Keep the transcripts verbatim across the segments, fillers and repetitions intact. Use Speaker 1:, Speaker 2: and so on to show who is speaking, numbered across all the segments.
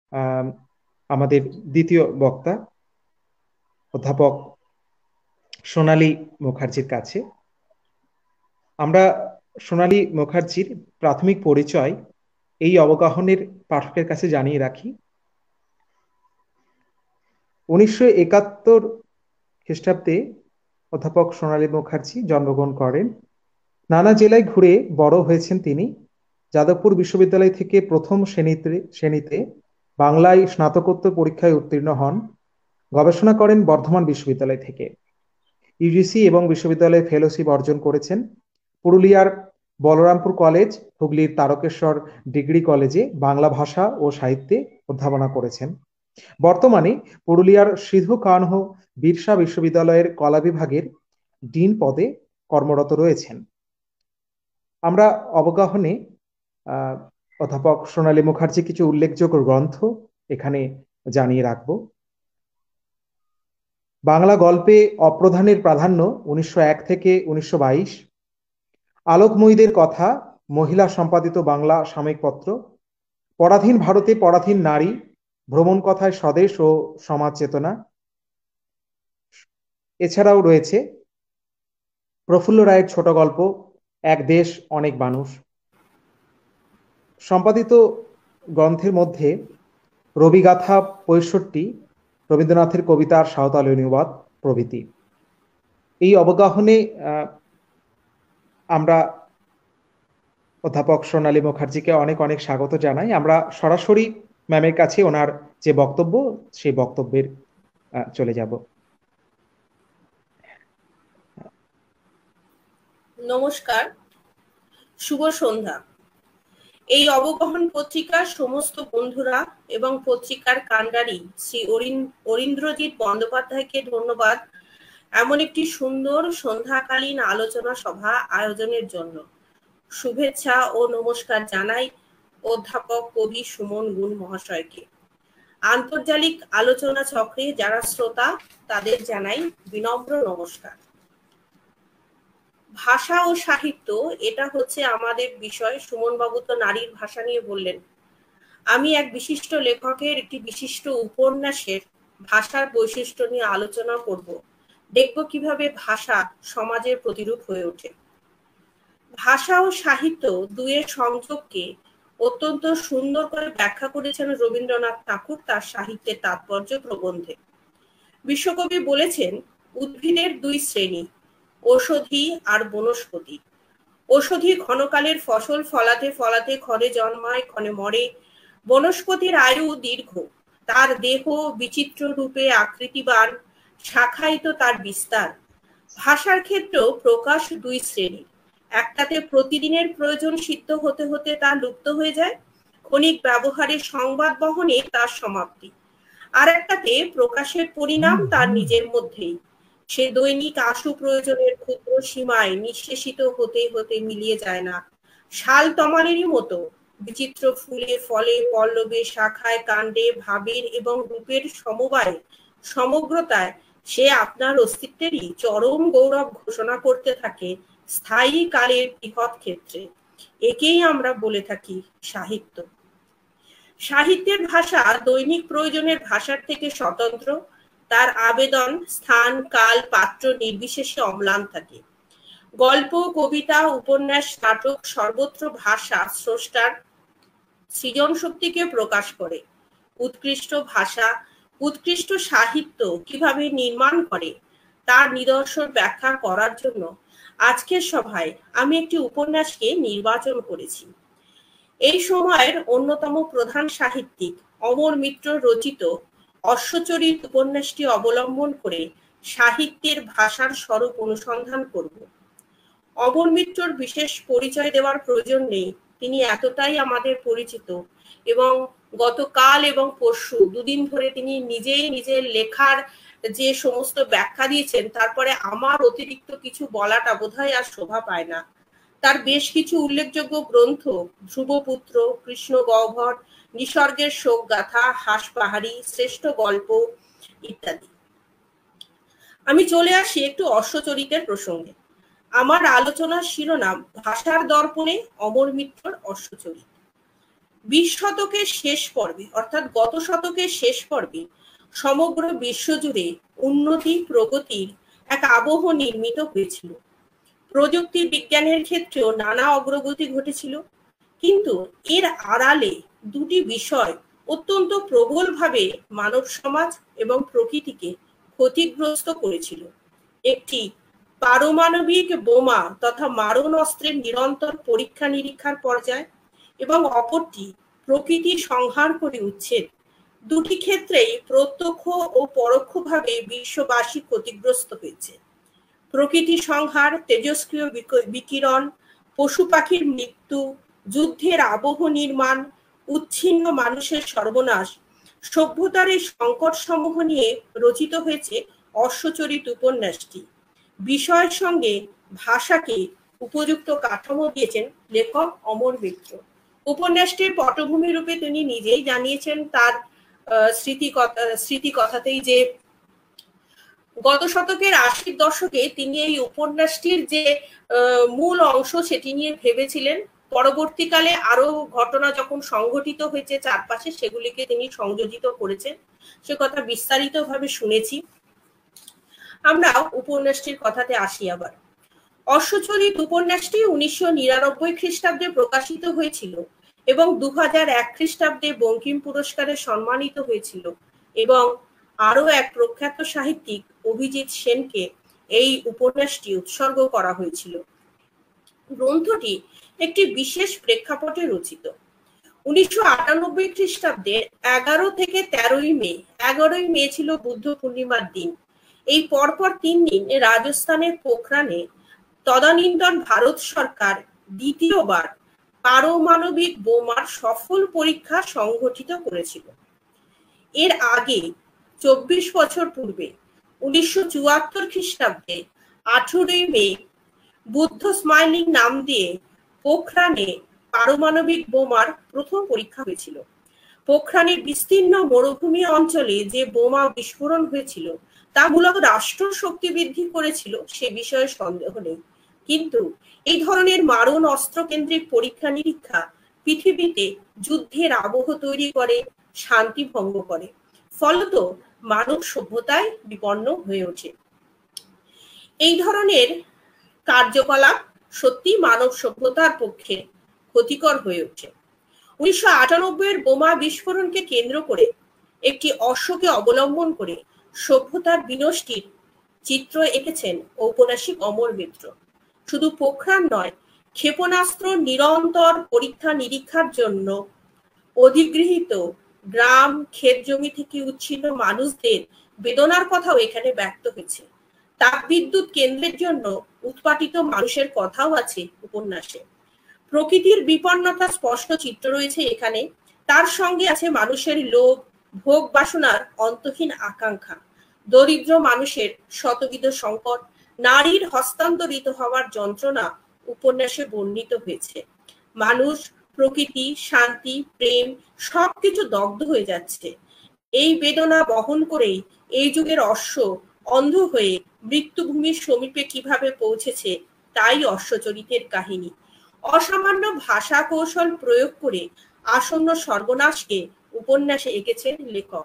Speaker 1: আমাদের দ্বিতীয় বক্তা অধ্যাপক সোনালী মুখার্জির কাছে। আমরা সোনালী মুখার্জির প্রাথমিক পরিচয় এই অবগাহনের পাঠকের কাছে জানিয়ে রাখি। উনিশশো একাত্তর খ্রিস্টাব্দে অধ্যাপক সোনালী মুখার্জি জন্মগ্রহণ করেন। নানা জেলায় ঘুরে বড় হয়েছেন তিনি। যাদবপুর বিশ্ববিদ্যালয় থেকে প্রথম শ্রেণীতে শ্রেণীতে বাংলায় স্নাতকোত্তর পরীক্ষায় উত্তীর্ণ হন। গবেষণা করেন বর্ধমান বিশ্ববিদ্যালয় থেকে। ইউজিসি এবং বিশ্ববিদ্যালয়ে ফেলোশিপ অর্জন করেছেন। পুরুলিয়ার বলরামপুর কলেজ, হুগলির তারকেশ্বর ডিগ্রি কলেজে বাংলা ভাষা ও সাহিত্যে অধ্যাপনা করেছেন। বর্তমানে পুরুলিয়ার সিধু কানহু বিরসা বিশ্ববিদ্যালয়ের কলা বিভাগের ডিন পদে কর্মরত রয়েছেন। আমরা অবগাহনে অধ্যাপক সোনালী মুখার্জি কিছু উল্লেখযোগ্য গ্রন্থ এখানে জানিয়ে রাখব। বাংলা গল্পে অপ্রধানের প্রাধান্য উনিশশো এক থেকে উনিশশো বাইশ। আলোকময়ীদের কথা, মহিলা সম্পাদিত বাংলা সাময়িক পত্র। পরাধীন ভারতে পরাধীন নারী, ভ্রমণ কথায় স্বদেশ ও সমাজ চেতনা। এছাড়াও রয়েছে প্রফুল্ল রায়ের ছোট গল্প এক দেশ অনেক মানুষ। সম্পাদিত গ্রন্থের মধ্যে রবিগাথা পঁয়ষট্টি, রবীন্দ্রনাথের কবিতার সাঁওতালি অনুবাদ প্রভৃতি। এই অবগাহনে আমরা অধ্যাপক সোনালী মুখার্জিকে অনেক অনেক স্বাগত জানাই। আমরা সরাসরি ম্যামের কাছে ওনার যে বক্তব্য সেই বক্তব্যের চলে যাব।
Speaker 2: নমস্কার, শুভ সন্ধ্যা। এই অবগাহন পত্রিকার সমস্ত বন্ধুরা এবং পত্রিকার কাণ্ডারি শ্রী অরিন্দ্রজিৎ বন্দ্যোপাধ্যায়কে ধন্যবাদ এমন একটি সুন্দর সন্ধ্যাকালীন আলোচনা সভা আয়োজনের জন্য। শুভেচ্ছা ও নমস্কার জানাই অধ্যাপক কবি সুমন গুণ মহাশয়কে। আন্তর্জালিক আলোচনা চক্রে যারা শ্রোতা তাদের জানাই বিনম্র নমস্কার। ভাষা ও সাহিত্য, এটা হচ্ছে আমাদের বিষয়। সুমন বাবু তো নারীর ভাষা নিয়ে বললেন। আমি এক বিশিষ্ট লেখকের একটি বিশিষ্ট উপন্যাসের ভাষার বৈশিষ্ট্য নিয়ে আলোচনা করব। দেখব কিভাবে ভাষা সমাজের প্রতিরূপ হয়ে ওঠে। ভাষা ও সাহিত্য দুয়ের সংযোগকে অত্যন্ত সুন্দর করে ব্যাখ্যা করেছেন রবীন্দ্রনাথ ঠাকুর তার সাহিত্যের তাৎপর্য প্রবন্ধে। বিশ্বকবি বলেছেন, উদ্ভিদের দুই শ্রেণী, ঔষধি আর বনস্পতি। ঔষধি ঘনকালের ফসল ফলাতে ফলাতে ক্ষণে জন্মায় ক্ষণে মরে। বনস্পতির আয়ু দীর্ঘ, তার দেহ বিচিত্র রূপে আকৃতিবান, শাখায়িত তার বিস্তার। ভাষার ক্ষেত্রেও প্রকাশ দুই শ্রেণী। একটাতে প্রতিদিনের প্রয়োজন সিদ্ধ হতে হতে তা লুপ্ত হয়ে যায়, ক্ষণিক ব্যবহারে সংবাদ বহনে তার সমাপ্তি। আর একটাতে প্রকাশের পরিণাম তার নিজের মধ্যেই, সে দৈনিক আশু প্রয়োজনের ক্ষুদ্র সীমায় নিঃশেষিত হতে হতে মিলিয়ে যায় না। শাল তমালেরই মতো বিচিত্র ফুলে ফলে পল্লবে শাখায় কাণ্ডে ভাবের এবং রূপের সমবায়ে সমগ্রতায় সে আপনার অস্তিত্বেরই চরম গৌরব ঘোষণা করতে থাকে স্থায়ী কালের বৃহৎ ক্ষেত্রে। একেই আমরা বলে থাকি সাহিত্য। সাহিত্যের ভাষা দৈনিক প্রয়োজনের ভাষার থেকে স্বতন্ত্র। তার আবেদন স্থান কাল পাত্র নির্বিশেষে অম্লান থাকে। গল্প, কবিতা, উপন্যাস, নাটক সর্বত্র ভাষা স্রষ্টার সৃজন শক্তিকে প্রকাশ করে। উৎকৃষ্ট ভাষা, উৎকৃষ্ট সাহিত্য কিভাবে নির্মাণ করে তার নিদর্শন ব্যাখ্যা করার জন্য আজকের সভায় আমি একটি উপন্যাসকে নির্বাচন করেছি। এই সময়ের অন্যতম প্রধান সাহিত্যিক অমর মিত্র রচিত অশ্বচরিত উপন্যাসটি অবলম্বন করে সাহিত্যের ভাষার স্বরূপ অনুসন্ধান করব। অমর মিত্রর বিশেষ পরিচয় দেওয়ার প্রয়োজন নেই, তিনি এতটাই আমাদের পরিচিত এবং গতকাল এবং পরশু দুদিন ধরে তিনি নিজেই নিজের লেখার যে সমস্ত ব্যাখ্যা দিয়েছেন, তারপরে আমার অতিরিক্ত কিছু বলাটা বোধহয় আর শোভা পায় না। তার বেশ কিছু উল্লেখযোগ্য গ্রন্থ ধ্রুবপুত্র, কৃষ্ণ গহ্বর, নিসর্গের শোক গাথা, হাঁস পাহাড়ি, শ্রেষ্ঠ গল্প ইত্যাদি। আমি চলে আসি একটু অশ্বচরিতের প্রসঙ্গে। আমার আলোচনার শিরোনাম ভাষার দর্পণে অমর মিত্রর অশ্বচরিত। বিশ শতকের শেষ পর্বে অর্থাৎ গত শতকের শেষ পর্বে সমগ্র বিশ্বজুড়ে উন্নতি প্রগতির এক আবহ নির্মিত হয়েছিল। প্রযুক্তি বিজ্ঞানের ক্ষেত্রেও নানা অগ্রগতি ঘটেছিল, কিন্তু এর আড়ালে দুটি বিষয় অত্যন্ত প্রবলভাবে মানব সমাজ এবং প্রকৃতিকে ক্ষতিগ্রস্ত করেছিল। একটি পারমাণবিক বোমা তথা মারণ অস্ত্রের নিরন্তর পরীক্ষা নিরীক্ষার পর্যায় এবং অপরটি প্রকৃতি সংহার করে উচ্ছেদ। দুটি ক্ষেত্রেই প্রত্যক্ষ ও পরোক্ষভাবে বিশ্ববাসী ক্ষতিগ্রস্ত হয়েছে। প্রকৃতি সংহার, তেজস্ক্রিয় বিকিরণ, পশু পাখির মৃত্যু, যুদ্ধের আবহ নির্মাণ, উচ্ছিন্ন মানুষের সর্বনাশ, সভ্যতার এই সংকট সমূহ নিয়ে রচিত হয়েছে অশ্বচরিত উপন্যাসটি। বিষয়ের সঙ্গে ভাষাকে উপযুক্ত কাঠামো দিয়েছেন লেখক অমর মিত্র। উপন্যাসটির পটভূমি রূপে তিনি নিজেই জানিয়েছেন তার স্মৃতিকথা স্মৃতিকথাতেই যে গত শতকের আশির দশকে তিনি এই উপন্যাসটির যে মূল অংশ সেটি নিয়ে ভেবেছিলেন। পরবর্তীকালে আরো ঘটনা যখন সংঘটিত হয়েছে চারপাশে, সেগুলিকে তিনি সংযোজিত করেছেন। সে কথা বিস্তারিতভাবে শুনেছি। আমরা উপন্যাসটির কথাতে আসি আবার। অশ্বচরিত উপন্যাসটি উনিশশো নিরানব্বই খ্রিস্টাব্দে প্রকাশিত হয়েছিল এবং দু হাজার এক খ্রিস্টাব্দে বঙ্কিম পুরস্কারে সম্মানিত হয়েছিল এবং আরো এক প্রখ্যাত সাহিত্যিক অভিজিৎ সেনকে এই উপন্যাসটি উৎসর্গ করা হয়েছিল। গ্রন্থটি একটি বিশেষ প্রেক্ষাপটে রচিত। উনিশশো আটানব্বই খ্রিস্টাব্দে এগারো থেকে তেরোই মে এগারোই মে ছিল বুদ্ধ পূর্ণিমার দিন। এই পরপর তিন দিন রাজস্থানের পোখরানে তদানীন্তন ভারত সরকার দ্বিতীয়বার পারমাণবিক বোমার সফল পরীক্ষা সংঘটিত করেছিল। এর আগে চব্বিশ বছর পূর্বে উনিশশো চুয়াত্তর খ্রিস্টাব্দে আঠেরোই মে বুদ্ধ স্মাইলিং নাম দিয়ে পোখরানে পারমাণবিক বোমার প্রথম পরীক্ষা হয়েছিল। পোখরানের বিস্তীর্ণ মরুভূমি অঞ্চলে যে বোমা বিস্ফোরণ হয়েছিল তা মূলত রাষ্ট্র শক্তি বৃদ্ধি করেছিল, সে বিষয়ে সন্দেহ নেই। কিন্তু এই ধরনের মারণ অস্ত্র কেন্দ্রিক পরীক্ষা নিরীক্ষা পৃথিবীতে যুদ্ধের আবহ তৈরি করে, শান্তি ভঙ্গ করে, ফলত মানব সভ্যতায় বিপন্ন হয়ে ওঠে। এই ধরনের কার্যকলাপ সত্যি মানব সভ্যতার পক্ষে ক্ষতিকর হয়ে ওঠে। উনিশশো আটানব্বই এর বোমা বিস্ফোরণকে কেন্দ্র করে একটি অশ্বকে অবলম্বন করে সভ্যতার বিনষ্টির চিত্র এঁকেছেন ঔপন্যাসিক অমর মিত্র। শুধু পোখরান নয়, ক্ষেপণাস্ত্র নিরন্তর পরীক্ষা নিরীক্ষার জন্য অধিগৃহীত গ্রাম, ক্ষেত জমি থেকে উচ্ছিন্ন মানুষদের বেদনার কথাও এখানে ব্যক্ত হয়েছে। তাপবিদ্যুৎ কেন্দ্রের জন্য উৎপাটিত মানুষের কথাও আছে উপন্যাসে। প্রকৃতির বিপন্নতা স্পষ্ট চিত্র রয়েছে এখানে। তার সঙ্গে আছে মানুষের লোভ, ভোগ বাসনার অন্তহীন আকাঙ্ক্ষা, দরিদ্র মানুষের শতবিধ সংকট, নারীর হস্তান্তরিত হওয়ার যন্ত্রণা উপন্যাসে বর্ণিত হয়েছে। মানুষ, প্রকৃতি, শান্তি, প্রেম সবকিছু দগ্ধ হয়ে যাচ্ছে। এই বেদনা বহন করেই এই যুগের অশ্ব অন্ধ হয়ে মৃত্যুভূমির সমীপে কিভাবে পৌঁছেছে তাই অশ্বচরিতের কাহিনী। অসামান্য ভাষা কৌশল প্রয়োগ করে আসন্ন সর্বনাশকে উপন্যাসে এঁকেছেন লেখক।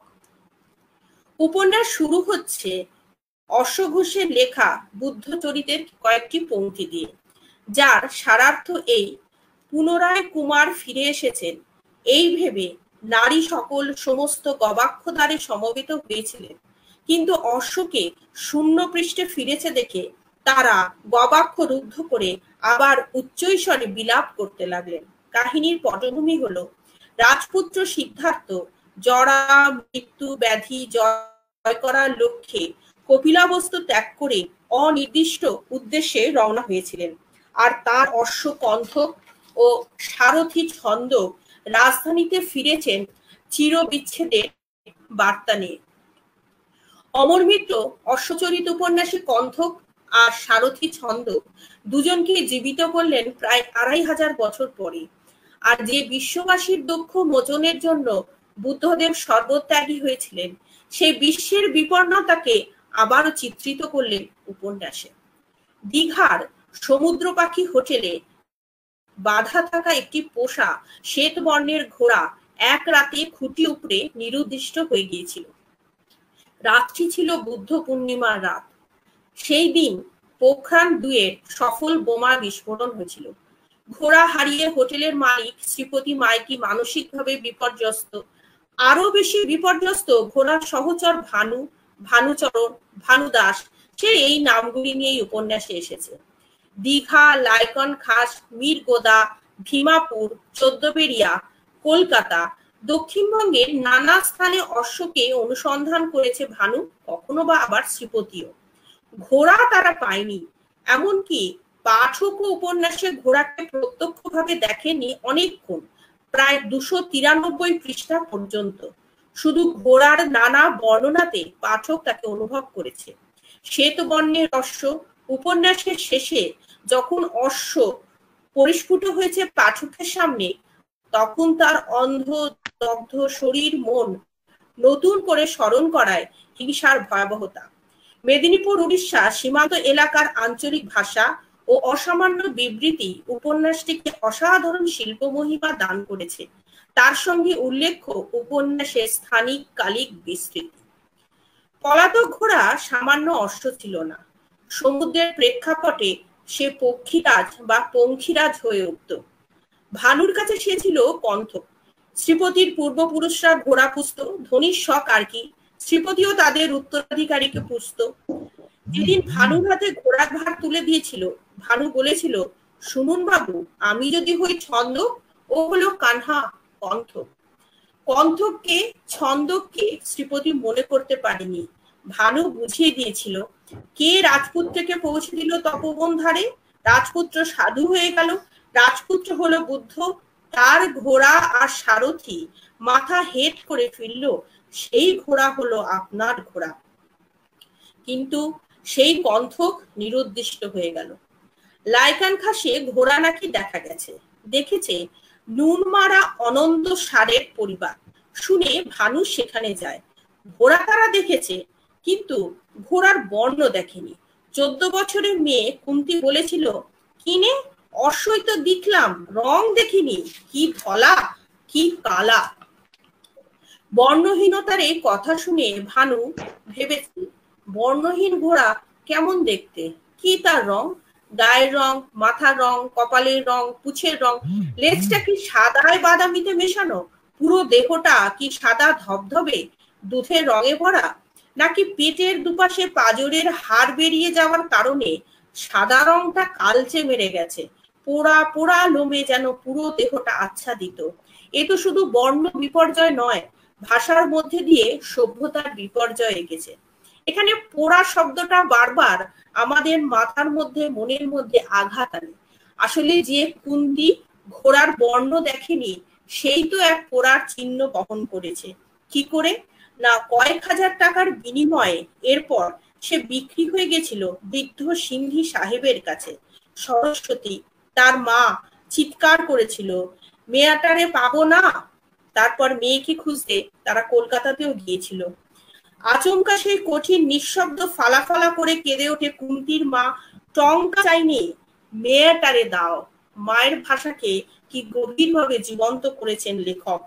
Speaker 2: উপন্যাস শুরু হচ্ছে অশ্বঘোষের লেখা বুদ্ধ চরিতের কয়েকটি পংক্তি দিয়ে, যার সারার্থ এই: পুনরায় কুমার ফিরে এসেছেন এই ভেবে নারী সকল সমস্ত গবাক্ষ দ্বারে সমবেত হয়েছিলেন, কিন্তু অশ্বকে শূন্য পৃষ্ঠে ফিরেছে দেখে তারা গবাক্ষ রুদ্ধ করে আবার উচ্চৈঃস্বরে বিলাপ করতে লাগলেন। কাহিনীর পটভূমি হলো রাজপুত্র সিদ্ধার্থ জরা, মৃত্যু, ব্যাধি জয় করার লক্ষ্যে কপিলাবস্তু ত্যাগ করে অনির্দিষ্ট উদ্দেশ্যে রওনা হয়েছিলেন, আর তার অশ্ব কণ্ঠক ও সারথি ছন্দ রাজধানীতে ফিরেছেন চিরবিচ্ছেদের বার্তা নিয়ে। অমর মিত্র অশ্বচরিত উপন্যাসে কণ্ঠক আর সারথি ছন্দ দুজনকে জীবিত করলেন প্রায় আড়াই হাজার বছর পরে। আর যে বিশ্ববাসীর দুঃখ মোচনের জন্য বুদ্ধদেব সর্বত্যাগী হয়েছিলেন, সেই বিশ্বের বিপন্নতাকে আবারও চিত্রিত করলেন উপন্যাসে। দীঘার সমুদ্র পাখি হোটেলে বাঁধা থাকা একটি পোষা শ্বেত বর্ণের ঘোড়া এক রাতে খুঁটি উপড়ে নিরুদ্দিষ্ট হয়ে গিয়েছিল। রাতটি ছিল বুদ্ধ পূর্ণিমার রাত। সেই দিন পোখরান দুয়ের সফল বোমা বিস্ফোরণ হয়েছিল। ঘোড়া হারিয়ে হোটেলের মালিক শ্রীপতি মাইতি মানসিকভাবে বিপর্যস্ত। আরো বেশি বিপর্যস্ত ঘোড়ার সহচর ভানু, ভানুচরণ, ভানুদাস, সে এই নামগুলি নিয়েই উপন্যাসে এসেছে। দীঘা, লাইকন খাস, মিরগোদা, ভীমাপুর, চোদ্দবেড়িয়া, কলকাতা, দক্ষিণবঙ্গের নানা স্থানে অশ্বকে অনুসন্ধান করেছে ভানু, কখনো বা আবার শ্রীপতিও। ঘোড়া তারা পায়নি, এমনকি পাঠক উপন্যাসে ঘোড়াকে প্রত্যক্ষভাবে দেখেনি অনেকক্ষণ, প্রায় দুশো তিরানব্বই পৃষ্ঠা পর্যন্ত। শুধু ঘোড়ার নানা বর্ণনাতে পাঠক তাকে অনুভব করেছে। শ্বেত বর্ণের অশ্ব, উপন্যাসের শেষে যখন অশ্ব পরিস্ফুট হয়েছে পাঠকের সামনে, তখন তার অন্ধ দগ্ধ শরীর মন নতুন করে স্মরণ করায় হিংসার ভয়াবহতা। মেদিনীপুর উড়িষ্যা সীমান্ত এলাকার আঞ্চলিক ভাষা ও অসামান্য বিবৃতি উপন্যাসটিকে অসাধারণ শিল্প মহিমা দান করেছে। তার সঙ্গে উল্লেখ্য উপন্যাসের স্থানিক কালিক বিস্তৃতি। পলাতক ঘোড়া সামান্য অশ্ব ছিল না, সমুদ্রের প্রেক্ষাপটে সে পক্ষীরাজ বা পঙ্খিরাজ হয়ে উঠত। ভানুর কাছে সে ছিল কণ্ঠক। শ্রীপতির পূর্বপুরুষরা ঘোড়া পুষত, ধনির শখ আর কি, শ্রীপতিও তাদের উত্তরাধিকারীকে পুষত। যেদিন ভানুর হাতে ঘোড়ার ভার তুলে দিয়েছিল, ভানু বলেছিল, শুনুন বাবু, আমি যদি হই ছন্দ, ও হলো কানহা কণ্ঠক। কণ্ঠককে ছন্দকে শ্রীপতি মনে করতে পারেনি। ভানু বুঝিয়ে দিয়েছিল, কে রাজপুত্রকে পৌঁছে দিল তপবন ধারে, রাজপুত্র সাধু হয়ে গেল, রাজপুত্র হলো বুদ্ধ, তার ঘোড়া আর সারথি মাথা হেট করে ফিরল, সেই ঘোড়া হলো আপনার ঘোড়া। কিন্তু সেই কণ্ঠক নিরুদ্দিষ্ট হয়ে গেল। লাইকান খাসে ঘোড়া নাকি দেখা গেছে, দেখেছে নুন মারা অনন্ত সারের পরিবার। শুনে ভানু সেখানে যায়। ঘোড়া তারা দেখেছে, কিন্তু ঘোড়ার বর্ণ দেখেনি। চোদ্দ বছরের মেয়ে কুন্তি বলেছিল, কিনে অশ্বই তো দেখলাম, রং দেখিনি, কি ধলা কি কালা। বর্ণহীনতার এই কথা শুনে ভানু ভেবেছে, বর্ণহীন ঘোড়া কেমন দেখতে, কি তার রং, গায়ের রং, মাথার রং, কপালের রং, পুছের রং, লেজটা কি সাদায় বাদামিতে মেশানো, পুরো দেহটা কি সাদা ধবধবে দুধের রঙে ভরা, নাকি পেটের দুপাশে পাঁজরের হাড় বেরিয়ে যাওয়ার কারণে সাদা রংটা কালচে মেরে গেছে, পোড়া পোড়া লোমে যেন পুরো দেহটা আচ্ছাদিত। এ তো শুধু বর্ণ বিপর্যয় নয়, ভাষার মধ্যে দিয়ে সভ্যতার বিপর্যয় এঁকেছে। এখানে পোড়া শব্দটা বারবার আমাদের মাথার মধ্যে, মনের মধ্যে আঘাত আনে। আসলে যে কুন্তি ঘোড়ার বর্ণ দেখেনি, সেই তো এক পোড়ার চিহ্ন বহন করেছে। কি করে না, কয়েক হাজার টাকার বিনিময়ে এরপর সে বিক্রি হয়ে গেছিল বৃদ্ধ সিন্ধি সাহেবের কাছে। সরস্বতী, তার মা, চিৎকার করেছিল, মেয়েটারে পাবো না। তারপর মেয়েকে খুঁজতে তারা কলকাতাতেও গিয়েছিল। আচমকা সেই কঠিন নিঃশব্দ ফালাফালা করে কেঁদে ওঠে কুন্তির মা, টঙ্কা চাইনি, মেয়েটারে দাও। মায়ের ভাষাকে কি গভীরভাবে জীবন্ত করেছেন লেখক।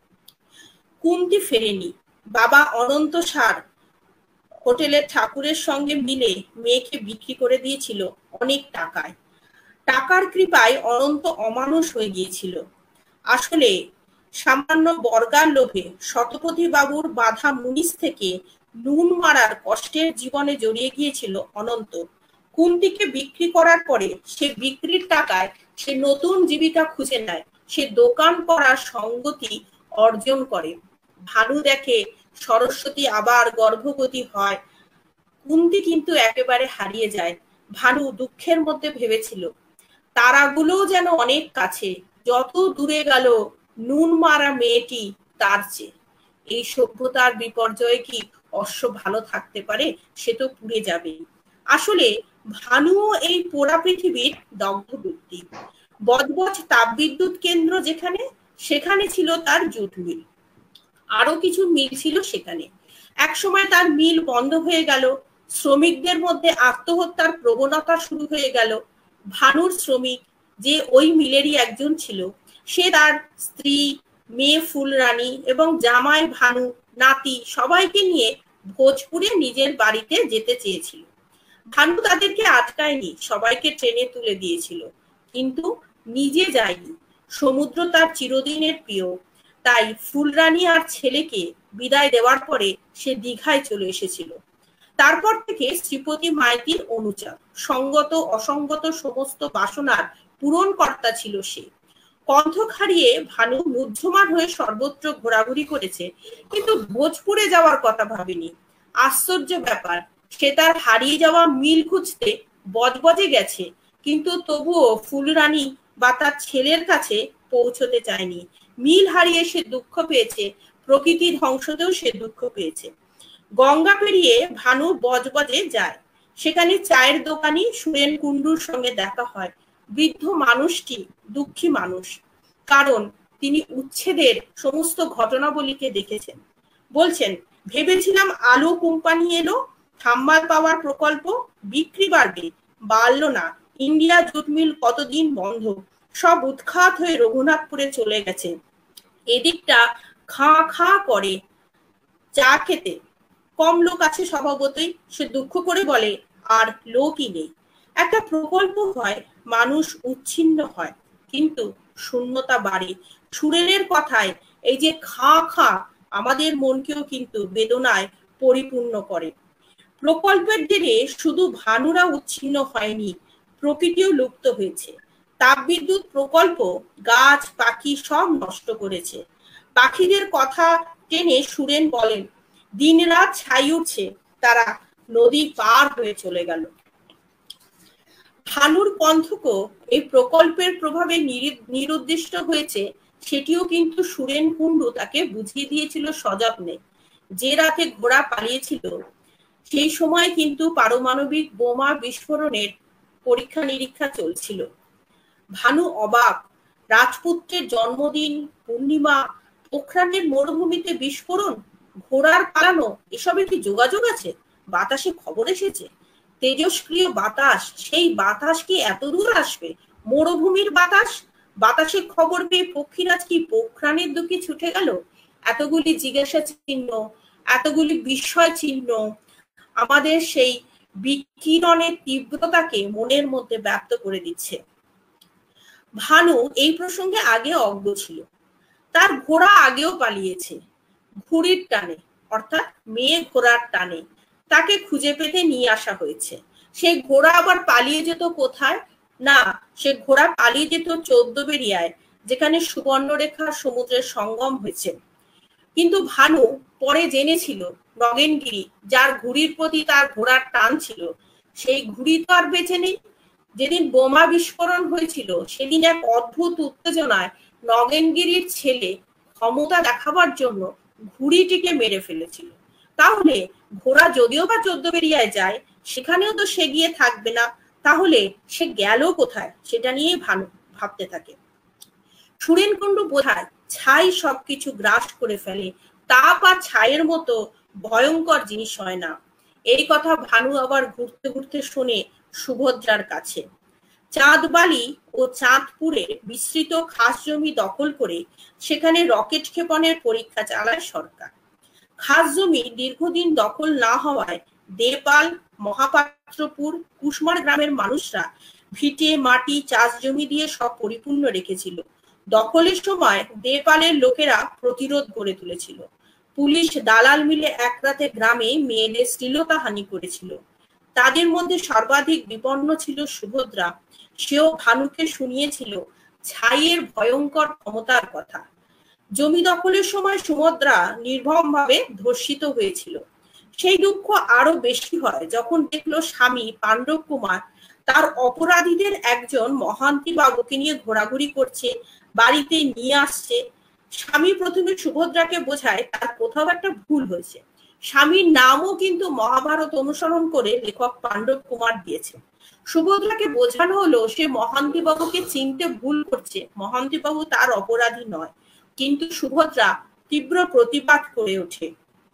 Speaker 2: কুন্তি ফেরেনি। বাবা অনন্ত সার হোটেলের ঠাকুরের সঙ্গে মিলে মেয়েকে বিক্রি করে দিয়েছিল অনেক টাকায়। টাকার কৃপায় অনন্ত অমানুষ হয়ে গিয়েছিল। আসলে সামান্য বর্গার লোভে শতপথী বাবুর বাধা মুনিশ থেকে নুন মারার কষ্টের জীবনে জড়িয়ে গিয়েছিল অনন্ত। কুন্তিকে বিক্রি করার পরে সে বিক্রির টাকায় সে নতুন জীবিকা খুঁজে নেয়, সে দোকান করার সঙ্গতি অর্জন করে। ভানু দেখে সরস্বতী আবার গর্ভবতী হয়। কুন্তি কিন্তু একেবারে হারিয়ে যায়। ভানু দুঃখের মধ্যে ভেবেছিল, তারাগুলো যেন অনেক কাছে, যত দূরে গেল নুন মারা মেয়েটি তার চেয়ে। এই সভ্যতার বিপর্যয়ে কি অশ্ব ভালো থাকতে পারে? সে তো পুড়ে যাবে। আসলে ভানুও এই পোড়া পৃথিবীর দগ্ধ ব্যক্তি। বজবজ তাপবিদ্যুৎ কেন্দ্র যেখানে, সেখানে ছিল তার জুট মিল, আরো কিছু মিল ছিল সেখানে। একসময় তার মিল বন্ধ হয়ে গেল, শ্রমিকদের মধ্যে আত্মহত্যার প্রবণতা শুরু হয়ে গেল। ভানুর শ্রমিক যে ওই মিলেরই একজন ছিল, সে তার স্ত্রী, মেয়ে ফুলরানী এবং জামাই ভানু, নাতি সবাইকে নিয়ে ভোজপুরে নিজের বাড়িতে যেতে চেয়েছিল। ভানু তাদেরকে আটকায়নি, সবাইকে ট্রেনে তুলে দিয়েছিল, কিন্তু নিজে যায়নি। সমুদ্র তার চিরদিনের প্রিয়, তাই ফুলরানী আর ছেলেকে বিদায় দেওয়ার পরে সে দীঘায় চলে এসেছিল। তারপর থেকে শ্রীপতি মাইতির অনুচর, সঙ্গত অসঙ্গত সমস্ত বাসনার পূরণকর্তা ছিল সে। কণ্ঠ হারিয়ে ভানু মুহ্যমান হয়ে সর্বত্র ঘোরাঘুরি করেছে, কিন্তু ভোজপুরে যাওয়ার কথা ভাবেনি। আশ্চর্য ব্যাপার, সে তার হারিয়ে যাওয়া মিল খুঁজতে বজবজে গেছে, কিন্তু তবুও ফুলরানী বা তার ছেলের কাছে পৌঁছতে চায়নি। মিল হারিয়ে সে দুঃখ পেয়েছে, প্রকৃতি ধ্বংসতেও সে দুঃখ পেয়েছে। গঙ্গা পেরিয়ে ভানু বজবজে যায়। সেখানে চায়ের দোকানি সুরেন কুণ্ডুর সঙ্গে দেখা হয়। বৃদ্ধ মানুষটি দুঃখী মানুষ, কারণ তিনি উচ্ছেদের সমস্ত ঘটনাবলীকে দেখেছেন। বলছেন, ভেবেছিলাম আলো কোম্পানি এলো, থাম্বাল পাওয়ার প্রকল্প, বিক্রি বাড়বে, বাড়ল না। ইন্ডিয়া জুট মিল কতদিন বন্ধ, সব উৎখাত হয়ে রঘুনাথপুরে চলে গেছে। এদিকটা খাঁ খাঁ করে চা খেতে কম লোক আছে স্বভাবতই। সে দুঃখ করে বলে, আর লোকই নেই। একটা প্রকল্প হয়, মানুষ উচ্ছিন্ন হয়, কিন্তু শূন্যতা বাড়ে। সুরেনের কথায় এই যে খাঁ খাঁ আমাদের মনকেও কিন্তু বেদনায় পরিপূর্ণ করে। প্রকল্পের দিনে শুধু ভানুরা উচ্ছিন্ন হয়নি, প্রকৃতিও লুপ্ত হয়েছে। তাপবিদ্যুৎ প্রকল্প গাছ পাখি সব নষ্ট করেছে। পাখিদের কথা টেনে সুরেন বলেন, দিন রাত ছাই উঠছে, তারা নদী পার হয়ে চলে গেল। ভানুর কণ্ঠকও এই প্রকল্পের প্রভাবে নিরুদ্দিষ্ট হয়েছে, সেটিও কিন্তু সুরেন কুণ্ডু তাকে বুঝিয়ে দিয়েছিল সযত্নে। যে রাতে ঘোড়া পালিয়েছিল, সেই সময় কিন্তু পারমাণবিক বোমা বিস্ফোরণের পরীক্ষা নিরীক্ষা চলছিল। ভানু অবাক, রাজপুত্রের জন্মদিন, পূর্ণিমা, পোখরানের মরুভূমিতে বিস্ফোরণ, ঘোড়ার পালানো, এসবের কি যোগাযোগ আছে? বাতাসে খবর এসেছে, তেজস্ক্রিয় বাতাস, সেই বাতাস কি এত দূর আসবে? মরুভূমির বাতাস, বাতাসে খবর পেয়ে পক্ষীরাজ কি পোখরানের দিকে ছুটে গেল? এতগুলি জিজ্ঞাসা চিহ্ন, এতগুলি বিস্ময় চিহ্ন আমাদের সেই বিকিরণের তীব্রতাকে মনের মধ্যে ব্যক্ত করে দিচ্ছে। ভানু এই প্রসঙ্গে আগে অজ্ঞ ছিল। তার ঘোড়া আগেও পালিয়েছে, ঘুড়ির টানে, অর্থাৎ মেয়ে ঘোড়ার টানে তাকে খুঁজে পেতে নিয়ে আসা হয়েছে। সেই ঘোড়া আবার পালিয়ে যেত কোথায়? না, সে ঘোড়া পালিয়ে যেত চৌদ্দবেরিয়ায়, যেখানে সুবর্ণরেখা সমুদ্রের সঙ্গম হয়েছে। কিন্তু ভানু পরে জেনেছিল, নগেনগিরি, যার ঘুড়ির প্রতি তার ঘোড়ার টান ছিল, সেই ঘুড়ি তো আর বেঁচে নেই। যেদিন বোমা বিস্ফোরণ হয়েছিল, সেদিন এক অদ্ভুত উত্তেজনায় নগেনগিরির ছেলে ক্ষমতা দেখাবার জন্য ঘুড়িটিকে মেরে ফেলেছিল। তাহলে ঘোড়া যদিও বা চৌদ্দবেরিয়ায় যায়, সেখানেও তো সে গিয়ে থাকবে না। তাহলে সে গেল কোথায়? সেটা নিয়ে ভানু ভাবতে থাকে। সুরেন কুণ্ডু বোঝায়, ছাই সবকিছু গ্রাস করে ফেলে, তাপ আর ছাইয়ের মতো ভয়ঙ্কর জিনিস হয় না। এই কথা ভানু আবার ঘুরতে ঘুরতে শোনে সুভদ্রার কাছে। চাঁদবালি ও চাঁদপুরে বিস্তৃত খাস জমি দখল করে সেখানে রকেট ক্ষেপণের পরীক্ষা চালায় সরকার। খাস জমি দীর্ঘদিন দখল না হওয়ায় দেপাল, মহাপাত্রপুর, কুশমার গ্রামের মানুষরা ভিটে মাটি চাষ জমি দিয়ে সব পরিপূর্ণ রেখেছিল। দখলের সময় দেপালের লোকেরা প্রতিরোধ গড়ে তুলেছিল। পুলিশ দালাল মিলে এক রাতে গ্রামে মেয়েদের শ্লীলতাহানি করেছিল। তাদের মধ্যে সর্বাধিক বিপন্ন ছিল সুভদ্রা। সেও ভানুকে শুনিয়েছিল ছাইয়ের ভয়ঙ্কর ক্ষমতার কথা। জমি দখলের সময় সুভদ্রা নির্মমভাবে ধর্ষিত হয়েছিল। সেই দুঃখ আরো বেশি হয় যখন দেখলো স্বামী পাণ্ডব কুমার তার অপরাধীদের একজন মহান্তি বাবুকে নিয়ে ঘোরাঘুরি করছে, বাড়িতে নিয়ে আসছে। স্বামী প্রথমে সুভদ্রাকে বোঝায় তার কোথাও একটা ভুল হয়েছে। স্বামীর নামও কিন্তু মহাভারত অনুসরণ করে লেখক পাণ্ডব কুমার দিয়েছে। সুভদ্রাকে বোঝানো হলো সে মহান্তি বাবুকে চিনতে ভুল করছে, মহান্তি বাবু তার অপরাধী নয়। কিন্তু সুভদ্রা তীব্র প্রতিবাদ করে ওঠে।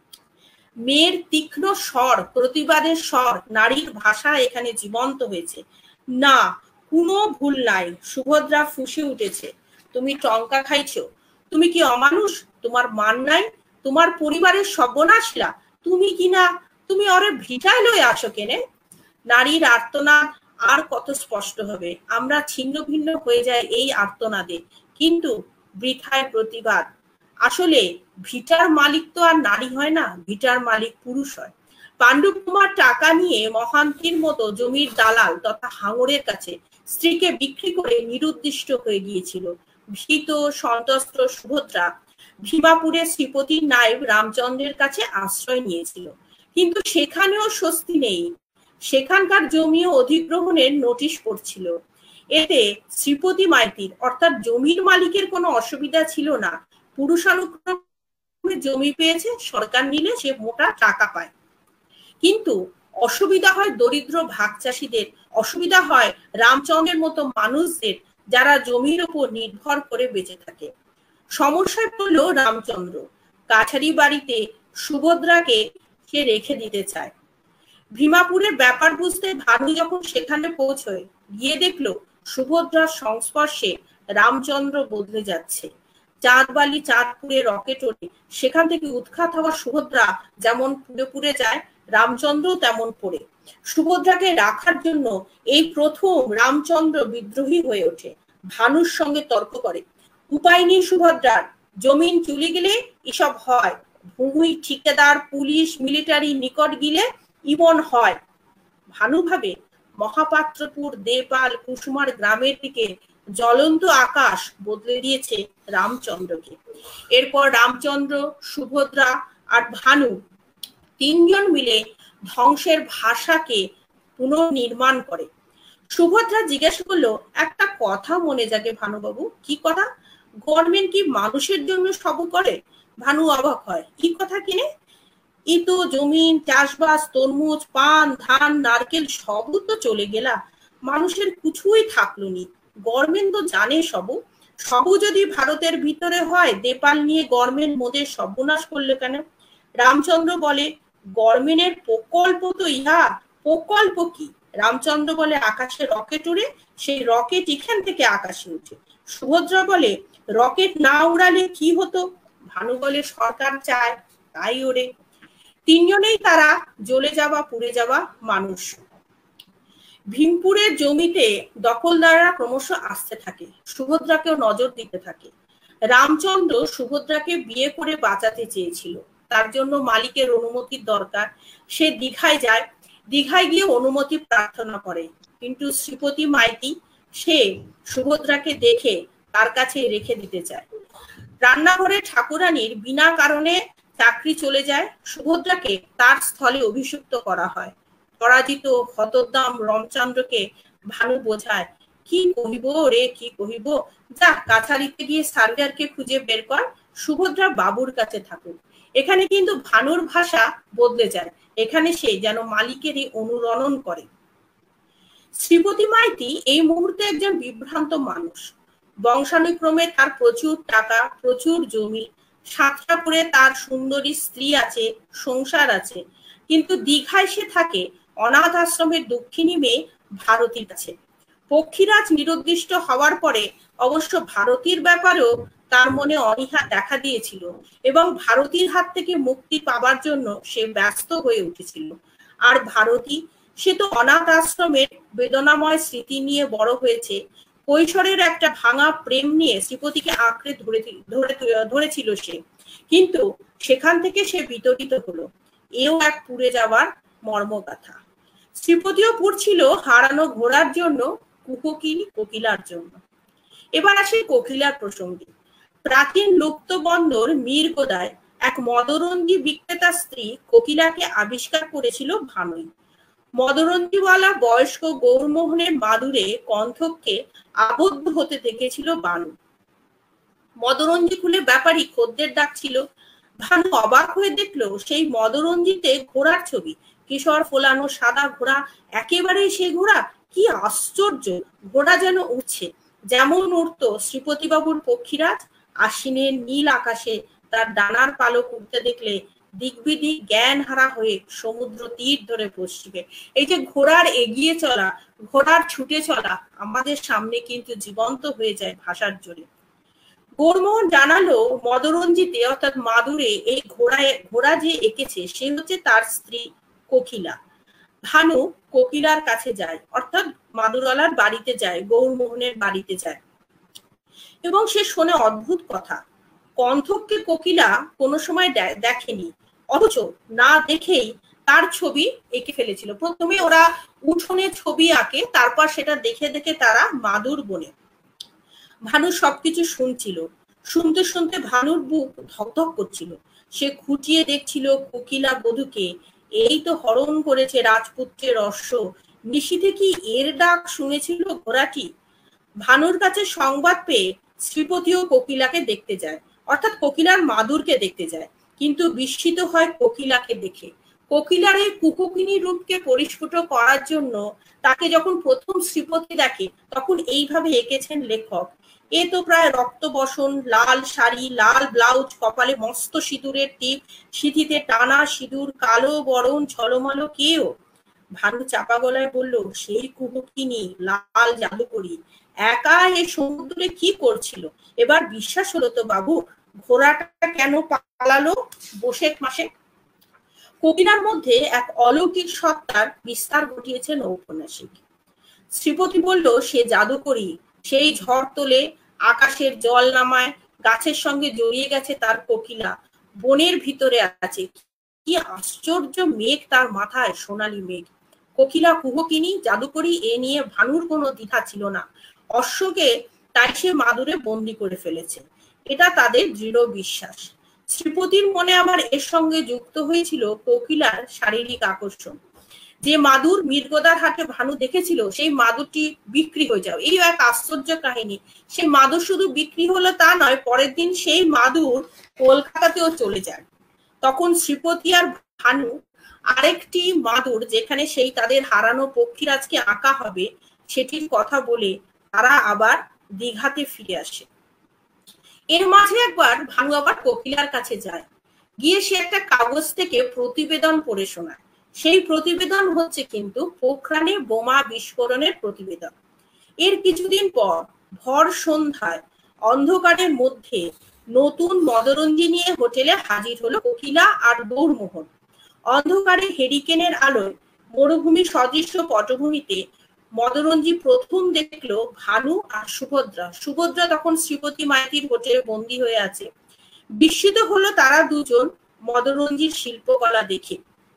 Speaker 2: মেয়ের তীক্ষ্ণ স্বর, প্রতিবাদের স্বর, নারীর ভাষা এখানে জীবন্ত হয়েছে। না, কোনো ভুল নাই। সুভদ্রা ফুঁসে উঠেছে, তুমি টঙ্কা খাইছো? তুমি কি অমানুষ? তোমার মান নাই? তোমার পরিবারের সর্বনাশলা, তুমি কিনা তুমি ওরে ভিটায় লয়ে আসো কেনে? নারীর আর্তনাদ আর কত স্পষ্ট হবে। আমরা ছিন্ন ভিন্ন হয়ে যায় এই আর্তনাদে, কিন্তু বৃথায় প্রতিবাদ। আসলে ভিটার মালিক তো আর নারী হয় না, ভিটার মালিক পুরুষ হয়। পাণ্ডুকুমার টাকা নিয়ে মহান্তির মতো জমির দালাল তথা হাঙরের কাছে স্ত্রীকে বিক্রি করে নিরুদ্দিষ্ট হয়ে গিয়েছিল। ভীত সন্ত্রস্ত সুভদ্রা ভীমাপুরের শ্রীপতির নায়েব রামচন্দ্রের কাছে আশ্রয় নিয়েছিল, কিন্তু সেখানেও স্বস্তি নেই। সেখানকার জমি অধিগ্রহণের নোটিশ পড়ছিল। এতে শ্রীপতি মাইতির অর্থাৎ জমির মালিকের কোনো অসুবিধা ছিল না। পুরুষানুক্রমে জমি পেয়েছে, সরকার নিলে সে মোটা টাকা পায়। কিন্তু অসুবিধা হয় দরিদ্র ভাগ চাষীদের, অসুবিধা হয় রামচন্দ্রের মতো মানুষদের যারা জমির উপর নির্ভর করে বেঁচে থাকে। সমস্যায় পড়ল রামচন্দ্র। কাছারি বাড়িতে সুভদ্রাকে সে রেখে দিতে চায়। ভীমাপুরের ব্যাপার বুঝতে ভানু যখন সেখানে পৌঁছয়, গিয়ে দেখলো সুভদ্রার সংস্পর্শে রামচন্দ্র বদলে যাচ্ছে। চাঁদবালি চাঁদপুরে রকেট ওঠে, সেখান থেকে উৎখাত হওয়া সুভদ্রা যেমন পুড়ে পুড়ে যায়, রামচন্দ্র তেমন পড়ে। সুভদ্রাকে রাখার জন্য এই প্রথম রামচন্দ্র বিদ্রোহী হয়ে ওঠে, ভানুর সঙ্গে তর্ক করে। উপায় নেই সুভদ্রার, জমিন চলে গেলে এসব হয়। ভূমি ঠিকাদার পুলিশ মিলিটারি নিকট গিলে ইমন হয়। ভানু ভাবে মহাপাত্রপুর দেপাল কুসুমার গ্রামের দিকে জ্বলন্ত আকাশ বদলে দিয়েছে রামচন্দ্রকে। এরপর রামচন্দ্র, সুভদ্রা আর ভানু তিনজন মিলে ধ্বংসের ভাষাকে পুনর্নির্মাণ করে। সুভদ্রা জিজ্ঞেস করলো, একটা কথা মনে জাগে ভানুবাবু? কি কথা? গভর্নমেন্ট কি মানুষের জন্য সব করে? ভানু অবাক হয়, কি কথা কিনে? এই তো জমিন চাষবাস তরমুজ পান ধান নারকেল সবও তো চলে গেলা, মানুষের কিছুই থাকলো নি। গভর্নমেন্ট তো জানে সবও সবও যদি ভারতের ভিতরে হয়, দেপাল নিয়ে গভর্নমেন্ট মোদের সর্বনাশ করলে কেন? রামচন্দ্র বলে, গভর্নমেন্টের প্রকল্প তো ইহা। প্রকল্প কি? রামচন্দ্র বলে, আকাশে রকেট উড়ে, সেই রকেট এখান থেকে আকাশে উঠে। সুভদ্রা বলে, রকেট না উড়ালে কি হতো? ভানু বলে, সরকার চায় তাই ওড়ে। তিনজনেই তারা জ্বলে যাওয়া পুড়ে যাওয়া মানুষ। ভীমপুরের জমিতে দখলদাররা ক্রমশ আসতে থাকে, সুভদ্রাকেও নজর দিতে থাকে। রামচন্দ্র সুভদ্রাকে বিয়ে করে বাঁচাতে চেয়েছিল, তার জন্য মালিকের অনুমতির দরকার। সে দীঘায় যায়, দীঘায় গিয়ে অনুমতি প্রার্থনা করে, কিন্তু শ্রীপতি মাইতি সে সুভদ্রাকে দেখে তার কাছে রেখে দিতে চায়। রান্নাঘরে ঠাকুরানীর বিনা কারণে চাকরি চলে যায়, সুভদ্রাকে তার স্থলে অভিষিক্ত করা হয়। পরাজিত হতোদ্দাম রামচন্দ্রকে ভানু বোঝায়, কি কহিব রে কি কহিব, যা কাছারিতে গিয়ে সার্জারকে খুঁজে বের কর, সুভদ্রা বাবুর কাছে থাকুক। এখানে কিন্তু ভানুর ভাষা বদলে যায়, এখানে সে যেন মালিকেরই অনুরণন করে। শ্রীপতি মাইতি এই মুহূর্তে একজন বিভ্রান্ত মানুষ। বংশানুক্রমে তার প্রচুর টাকা, প্রচুর জমি, সাতটাপুরে তার সুন্দরী স্ত্রী আছে, সংসার আছে, কিন্তু দীঘায় সে থাকে অনাথ আশ্রমের দক্ষিণী মেয়ে ভারতীর কাছে। পক্ষীরাজ নিরুদ্দিষ্ট হওয়ার পরে অবশ্য ভারতীর ব্যাপারেও তার মনে অনীহা দেখা দিয়েছিল এবং ভারতীর হাত থেকে মুক্তি পাবার জন্য সে ব্যস্ত হয়ে উঠেছিল। আর ভারতী, সে তো অনাথ আশ্রমের বেদনাময় স্মৃতি নিয়ে বড় হয়েছে। কৈশোরের একটা ভাঙা প্রেম নিয়ে শ্রীপতিকে আঁকড়ে ধরে ধরে ধরেছিল সে, কিন্তু সেখান থেকে সে বিতরিত হলো। এও এক পুড়ে যাওয়ার মর্মগাথা। শ্রীপতিও পুড়ছিল হারানো ঘোড়ার জন্য, কুকোকিল কোকিলার জন্য। এবার আসে কোকিলার প্রসঙ্গে। প্রাচীন লুপ্ত বন্দর মিরগোদায় এক মদরঞ্জি বিক্রেতা স্ত্রী কোকিলাকে আবিষ্কার করেছিল ভানুই। মদরঞ্জিওয়ালা বয়স্ক গৌরমোহনের মাদুরে কণ্ঠককে আবদ্ধ হতে দেখেছিল বানু। মদরঞ্জি খুলে ব্যাপারী খদ্দের ডাকছিল। ভানু অবাক হয়ে দেখলো সেই মদরঞ্জিতে ঘোড়ার ছবি, কিশোর ফোলানো সাদা ঘোড়া, একেবারে সে ঘোড়া। কি আশ্চর্য! ঘোড়া যেন উঠছে, যেমন উঠত শ্রীপতিবাবুর পক্ষীরাজ। আশ্বিনের নীল আকাশে তার ডানার পালক উঠতে দেখলে দিগ্বিদিক জ্ঞান হারা হয়ে সমুদ্র তীর ধরে পশ্চিমে। এই যে ঘোড়ার এগিয়ে চলা, ঘোড়ার ছুটে চলা আমাদের সামনে কিন্তু জীবন্ত হয়ে যায় ভাষার জোরে। গৌরমোহন জানালো মদরঞ্জিতে অর্থাৎ মাদুরে এই ঘোড়ায় ঘোড়া যে এঁকেছে সে হচ্ছে তার স্ত্রী কোকিলা। ভানু কোকিলার কাছে যায়, অর্থাৎ মাদুরওয়ালার বাড়িতে যায়, গৌরমোহনের বাড়িতে যায় এবং সে শোনে অদ্ভুত কথা। কণ্ঠককে কোকিলা কোনো সময় দেখেনি, অথচ না দেখেই তার ছবি এঁকে ফেলেছিল। প্রথমে ওরা উঠোনে ছবি আঁকে, তারপর সেটা দেখে দেখে তারা মাদুর বোনে। ভানু সবকিছু শুনছিল, শুনতে শুনতে ভানুর বুক ধকধক করছিল। সে খুঁটিয়ে দেখছিল কোকিলা বধূকে, এই তো হরণ করেছে রাজপুত্রের অশ্ব, নিশীথে কি এর ডাক শুনেছিল ঘোড়াটি। ভানুর কাছে সংবাদ পেয়ে শ্রীপতিও কোকিলাকে দেখতে যায়, অর্থাৎ কোকিলার মাদুরকে দেখতে যায়, কিন্তু বিস্মিত হয় কোকিলাকে দেখে। কোকিলার এই কুকুকিনী রূপকে পরিস্ফুট করার জন্য তাকে যখন প্রথম শ্রীপতি দেখে তখন এইভাবে এঁকেছেন লেখক। এ তো প্রায় রক্তবসন, লাল শাড়ি, লাল ব্লাউজ, কপালে মস্ত সিঁদুরের টিপ, সিঁথিতে টানা সিঁদুর, কালো বরণ ঝলমলো কেও। ভানু চাপা গলায় বলল, সেই কুকুকিনী লাল জাদুকরি একা এই সমুদ্রে কি করছিল? এবার বিশ্বাস হলো তো বাবু, ঘোড়াটা কেন পালালো বসে মাসে। কোকিলার মধ্যে এক অলৌকিক সত্তার বিস্তার ঘটিয়েছেন ঔপন্যাসিক। শ্রীপতি বলল, সে জাদুকরি, সেই ঝড় তোলে, আকাশের জল নামায়, গাছের সঙ্গে জড়িয়ে গেছে তার কোকিলা, বনের ভিতরে আছে, কি আশ্চর্য মেঘ তার মাথায়, সোনালী মেঘ। কোকিলা কুহকিনী জাদুকরি, এ নিয়ে ভানুর কোনো দ্বিধা ছিল না। অশ্বকে তাই সে মাদুরে বন্দি করে ফেলেছে, এটা তাদের দৃঢ় বিশ্বাস। শ্রীপতির মনে আবার এর সঙ্গে যুক্ত হয়েছিল কোকিলার শারীরিক আকর্ষণ। যে মাদুর মির্গদার হাটে ভানু দেখেছিল সেই মাদুরটি বিক্রি হয়ে যাও, এই এক আশ্চর্য কাহিনী। সেই মাদুর শুধু বিক্রি হলো তা নয়, পরের দিন সেই মাদুর কলকাতাতেও চলে যায়। তখন শ্রীপতি আর ভানু আরেকটি মাদুর, যেখানে সেই তাদের হারানো পক্ষীরাজকে আঁকা হবে, সেটির কথা বলে তারা আবার দীঘাতে ফিরে আসে। এর মাঝে একবার ভানু আবার কোকিলার কাছে যায়, গিয়ে সে একটা কাগজ থেকে প্রতিবেদন পড়ে শোনায়। সেই প্রতিবেদন হচ্ছে কিন্তু পোখরানে বোমা বিস্ফোরণের প্রতিবেদন। এর কিছুদিন পর ভর সন্ধ্যায় অন্ধকারের মধ্যে নতুন মদরঞ্জি নিয়ে হোটেলে হাজির হলো কোকিলা আর গৌরমোহন। অন্ধকারে হেরিকেনের আলোয় মরুভূমি সদৃশ্য পটভূমিতে মদরঞ্জি প্রথম দেখলো ভানু আর সুভদ্রা। সুভদ্রা তখন শ্রীপতি মাইতির হোটেলে বন্দী হয়ে আছে। বিস্মিত হলো তারা দুজন মদরঞ্জির শিল্পকলা দেখে।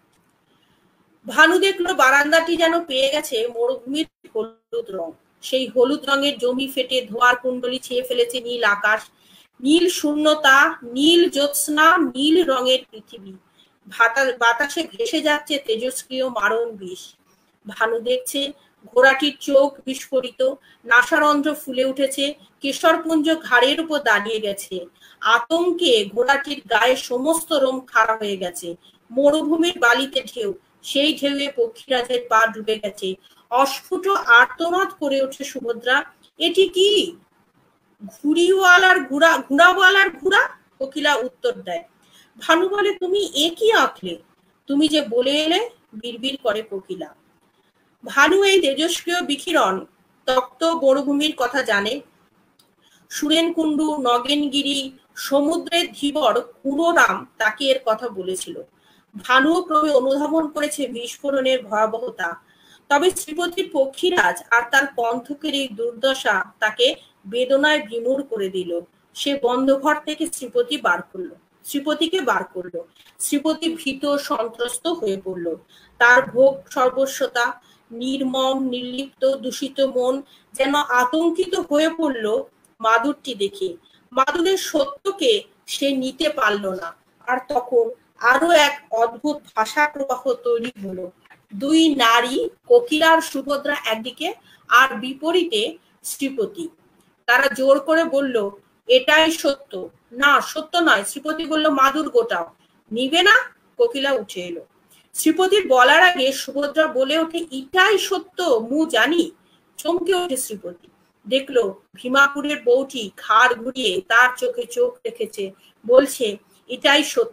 Speaker 2: ভানু দেখলো বারান্দাটি যেন পেয়ে গেছে মরুভূমির হলুদ রং। সেই হলুদ রঙের জমি ফেটে ধোয়ার কুণ্ডলি ছেয়ে ফেলেছে নীল আকাশ, নীল শূন্যতা, নীল জ্যোৎস্না, নীল রঙের পৃথিবী। বাতাসে ভেসে যাচ্ছে তেজস্ক্রিয় মারণ বিষ। ভানু দেখছে ঘোড়াটির চোখ বিস্ফোরিত, নাসারন্ধ্র ফুলে উঠেছে, কেশরপুঞ্জ ঘাড়ের উপর দাঁড়িয়ে গেছে। আতঙ্কে ঘোড়াটির গায়ে সমস্ত রোম খাড়া হয়ে গেছে। মরুভূমির বালিতে ঢেউ, সেই ঢেউয়ে পক্ষীরাজের পা ডুবে গেছে। অস্ফুট আর্তনাদ করে ওঠে সুভদ্রা, এটি কি? ঘুড়িওয়ালার ঘোড়া, ঘোড়াওয়ালার ঘোড়া? কোকিলা উত্তর দেয়। ভানু বলে, তুমি এ কি আঁকলে? তুমি যে বলে এলে, বিড়বিড় করে কোকিলা। ভানু এই তেজস্ক্রিয় বিকিরণ তপ্ত মরুভূমির কথা জানে। সুরেনকুণ্ডু, নগেনগিরি, সমুদ্রের ধীবর কুড়োরাম তাকে এর কথা বলেছিল। ভানুও ক্রমে অনুধাবন করেছে বিস্ফোরণের ভয়াবহতা। তবে শ্রীপতির পক্ষীরাজ আর তার কণ্ঠকের এই দুর্দশা তাকে বেদনায় বিমূঢ় করে দিল। সে বন্ধ ঘর থেকে শ্রীপতি বার করলো শ্রীপতিকে বার করলো। শ্রীপতি ভীত সন্ত্রস্ত হয়ে পড়ল। তার ভোগ সর্বস্বতা, নির্মম নির্লিপ্ত দূষিত মন যেন আতঙ্কিত হয়ে পড়ল মাদুরটি দেখে। মাদুরের সত্যকে সে নিতে পারল না। আর তখন আরো এক অদ্ভুত ভাষা প্রবাহ তৈরি হলো। দুই নারী, কোকিলা আর সুভদ্রা একদিকে, আর বিপরীতে শ্রীপতি। তারা জোর করে বলল, এটাই সত্য। না, সত্য নয়। শ্রীপতি বলল, মাদুর গোটাও। নিবে না? কোকিলা উঠে এলো। শ্রীপতির বলার আগে সুভদ্রা বলে ওঠে, এটাই সত্য, মু জানি। চমকে ওঠে শ্রীপতি, দেখলো ভীমাপুরের বউটি ঘাড় ঘুরিয়ে তার চোখে চোখ রেখেছে, বলছে, এটাই সত্য।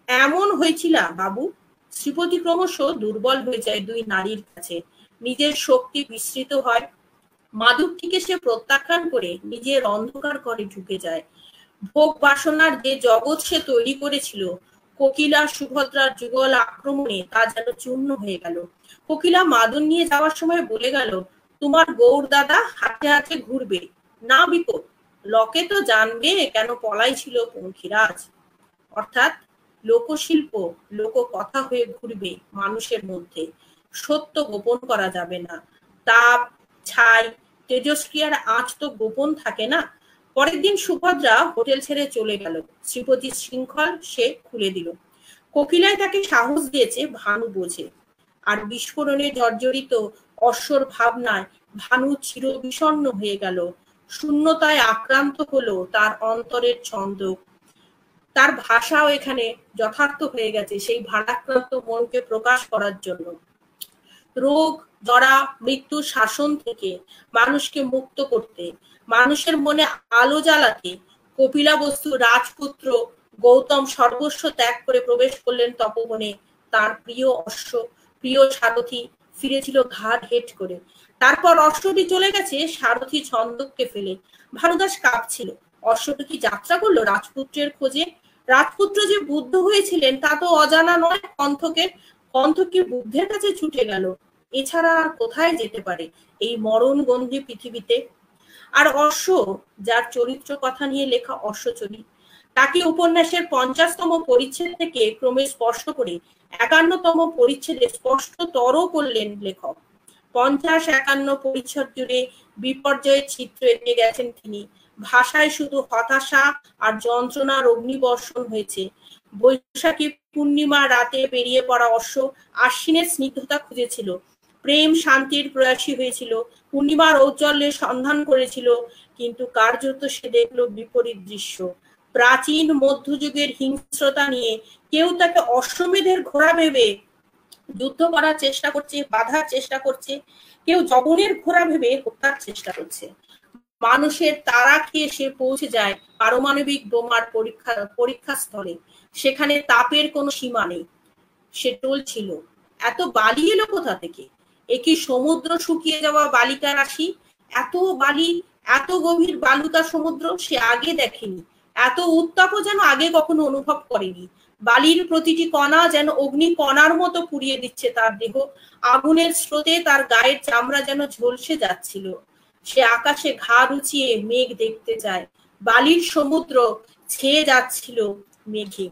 Speaker 2: এমন হয়েছিল বাবু। শ্রীপতি ক্রমশ দুর্বল হয়ে যায় দুই নারীর কাছে, নিজের শক্তি বিস্মৃত হয়। মাধবটিকে সে প্রত্যাখ্যান করে নিজের অন্ধকার ঘরে ঢুকে যায়। ভোগ বাসনার যে জগৎ সে তৈরি করেছিল, কোকিলা সুভদ্রার যুগল আক্রমণে তা যেন চূর্ণ হয়ে গেল। কোকিলা মাদন নিয়ে যাওয়ার সময় বলে গেল, তোমার গৌর দাদা হাতে হাতে ঘুরবে, না বিপদ, লোকে তো জানবে কেন পলাই ছিল পঙ্খিরাজ। অর্থাৎ লোকশিল্প লোক কথা হয়ে ঘুরবে মানুষের মধ্যে, সত্য গোপন করা যাবে না। তাপ, ছাই, তেজস্ক্রিয়ার আঁচ তো গোপন থাকে না। পরের দিন সুভদ্রা হোটেল ছেড়ে চলে গেল। শ্রীপতির শৃঙ্খল সে খুলে দিল। কোকিলায় তাকে সাহস দিয়েছে ভানু বোঝে। আর বিস্ফোরণে জর্জরিত অশ্বর ভাবনায় ভানু চির বিষণ্ণ হয়ে গেল। শূন্যতায় আক্রান্ত হলো তার অন্তরের ছন্দ। তার ভাষাও এখানে যথার্থ হয়ে গেছে সেই ভারাক্রান্ত মনকে প্রকাশ করার জন্য। রোগ, জরা, মৃত্যু শাসন থেকে মানুষকে মুক্ত করতে, মানুষের মনে আলো জ্বালাতে কপিলাবস্তু রাজপুত্র গৌতম সর্বস্ব ত্যাগ করে প্রবেশ করলেন তপবনে। তার প্রিয় অশ্ব, প্রিয় সারথি ফিরেছিল ঘাট হেট করে। তারপর অশ্বটি চলে গেছে সারথি ছন্দককে ফেলে। ভানুদাস কাঁপছিল। অশ্বটি কি যাত্রা করলো রাজপুত্রের খোঁজে? রাজপুত্র যে বুদ্ধ হয়েছিলেন তা তো অজানা নয় কণ্ঠকের। কণ্ঠক কি বুদ্ধের কাছে ছুটে গেল? এছাড়া আর কোথায় যেতে পারে এই মরণগন্ধি পৃথিবীতে? আর অশ্ব, যার চরিত্র কথা নিয়ে লেখা অশ্বচরিত, তাকে উপন্যাসের পঞ্চাশতম পরিচ্ছেদ থেকে ক্রমে স্পষ্ট করে একান্নতম পরিচ্ছেদে স্পষ্টতর করলেন লেখক। পঞ্চাশ একান্ন পরিচ্ছদ জুড়ে বিপর্যয়ের চিত্র এঁকে গেছেন তিনি। ভাষায় শুধু হতাশা আর যন্ত্রণার অগ্নিবর্ষণ হয়েছে। বৈশাখী পূর্ণিমা রাতে বেরিয়ে পড়া অশ্ব আশ্বিনের স্নিগ্ধতা খুঁজেছিল, প্রেম শান্তির প্রয়াসী হয়েছিল, পূর্ণিমার ঔজ্জ্বল্যের সন্ধান করেছিল, কিন্তু কার্যত সে দেখল বিপরীত দৃশ্য। প্রাচীন মধ্যযুগের হিংস্রতা নিয়ে কেউ তাকে অশ্বমেধের ঘোড়া ভেবে যুদ্ধ করার চেষ্টা করছে, বাধার চেষ্টা করছে, কেউ জবনের ঘোড়া ভেবে হত্যার চেষ্টা করছে। মানুষের তারা খেয়ে সে পৌঁছে যায় পারমাণবিক বোমার পরীক্ষা পরীক্ষা স্থলে। সেখানে তাপের কোনো সীমা নেই। সে টলছিল, এত বালি এলো কোথা থেকে? এ কি সমুদ্র শুকিয়ে যাওয়া বালিকা রাশি? এত বালি, এত গভীর বালুকা সমুদ্র সে আগে দেখেনি। এত উত্তাপও যেন আগে কখনো অনুভব করেনি। বালির প্রতিটি কণা যেন অগ্নি কণার মতো পুড়িয়ে দিচ্ছে তার দেহ। আগুনের স্রোতে তার গায়ের চামড়া যেন ঝলসে যাচ্ছিল। সে আকাশে ঘাড় উঁচিয়ে মেঘ দেখতে যায়। বালির সমুদ্র ছেয়ে যাচ্ছিল মেঘে।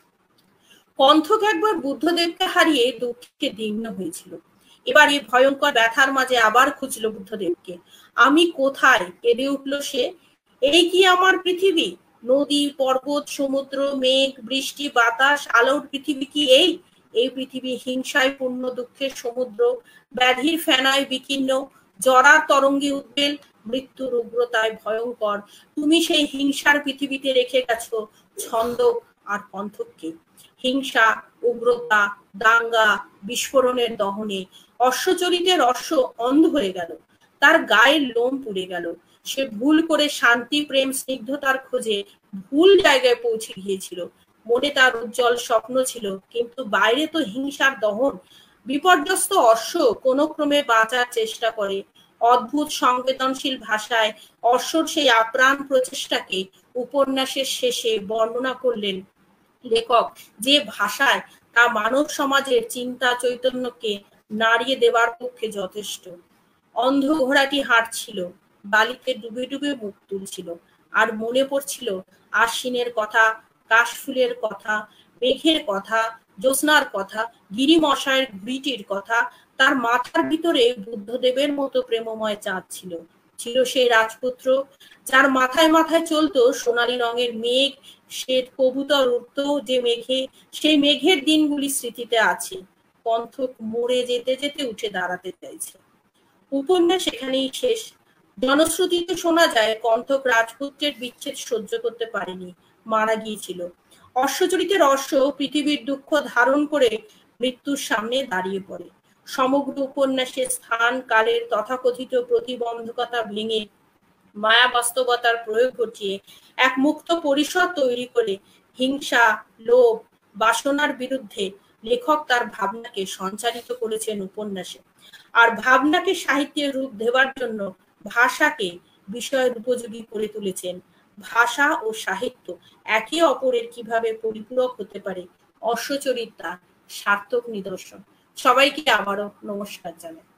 Speaker 2: কণ্ঠক একবার বুদ্ধদেবকে হারিয়ে দুঃখে দীর্ণ হয়েছিল। এবার এই ভয়ঙ্কর ব্যথার মাঝে আবার খুঁজল বুদ্ধদেবকে। আমি কোথায়? কেঁদে উঠল সে। এই কি আমার পৃথিবী? নদী, পর্বত, সমুদ্র, মেঘ, বৃষ্টি, বাতাস, আলোর পৃথিবী কি এই? এই পৃথিবী হিংসায় পূর্ণ, দুঃখের সমুদ্র, ব্যাধির ফেনায় বিকীর্ণ, জরার তরঙ্গে উদ্বেল, মৃত্যুর উগ্রতায় ভয়ঙ্কর। তুমি সেই হিংসার পৃথিবীতে রেখে গেছো ছন্দক আর কণ্ঠককে। হিংসা, উগ্রতা, দাঙ্গা, বিস্ফোরণের দহনে অশ্বচরিতের অশ্ব অন্ধ হয়ে গেল। তার গায়ের লোম পুড়ে গেল। সে ভুল করে শান্তি, প্রেম, স্নিগ্ধতার খোঁজে ভুল জায়গায় পৌঁছে গিয়েছিল। মনে তার উজ্জ্বল স্বপ্ন ছিল, কিন্তু বাইরে তো হিংসার দহন। বিপর্যস্ত অশ্ব কোনো ক্রমে বাঁচার চেষ্টা করে। অদ্ভুত সংবেদনশীল ভাষায় অশ্বর সেই আপ্রাণ প্রচেষ্টাকে উপন্যাসের শেষে বর্ণনা করলেন লেখক, যে ভাষায় তা মানব সমাজের চিন্তা চৈতন্যকে নাড়িয়ে দেবার পক্ষে যথেষ্ট। অন্ধ ঘোড়াটি হাঁটছিল, বালিতে ডুবে ডুবে মুখ তুলছিল, আর মনে পড়ছিল আশ্বিনের কথা, কাশফুলের কথা, মেঘের কথা, জ্যোৎস্নার কথা, গিরিমশায়ের ঘুড়িটির কথা। তার মাথার ভিতরে বুদ্ধদেবের মতো প্রেমময় চাঁদ ছিল। ছিল সেই রাজপুত্র, যার মাথায় মাথায় চলতো সোনালী রঙের মেঘ। সে কবুতর উঠত যে মেঘে, সেই মেঘের দিনগুলি স্মৃতিতে আছে। কণ্ঠক মরে যেতে যেতে উঠে দাঁড়াতে চাইছে। উপন্যাস এখানেই শেষ। জনশ্রুতিতে শোনা যায় কণ্ঠক রাজপুত্রের বিচ্ছেদ সহ্য করতে পারেনি, মারা গিয়েছিল। অশ্বচরিতের অশ্ব পৃথিবীর দুঃখ ধারণ করে মৃত্যুর সামনে দাঁড়িয়ে পড়ে। সমগ্র উপন্যাসের স্থান কালের তথাকথিত প্রতিবন্ধকতা ভেঙে মায়া বাস্তবতার প্রয়োগ ঘটিয়ে এক মুক্ত পরিসর তৈরি করে হিংসা, লোভ, বাসনার বিরুদ্ধে লেখক তার ভাবনাকে সঞ্চারিত করেছেন উপন্যাসে। আর ভাবনাকে সাহিত্যের রূপ দেওয়ার জন্য ভাষাকে বিষয়ের উপযোগী করে তুলেছেন। ভাষা ও সাহিত্য একে অপরের কিভাবে পরিপূরক হতে পারে, অশ্বচরিত তার সার্থক নিদর্শন। সবাইকে আবারও নমস্কার জানাই।